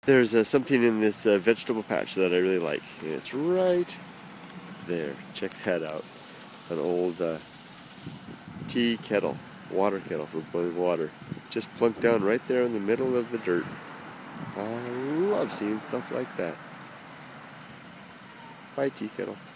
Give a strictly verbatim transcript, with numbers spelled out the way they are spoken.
There's uh, something in this uh, vegetable patch that I really like, and it's right there. Check that out. An old uh, tea kettle, water kettle for boiling water. Just plunked down right there in the middle of the dirt. I love seeing stuff like that. Bye, tea kettle.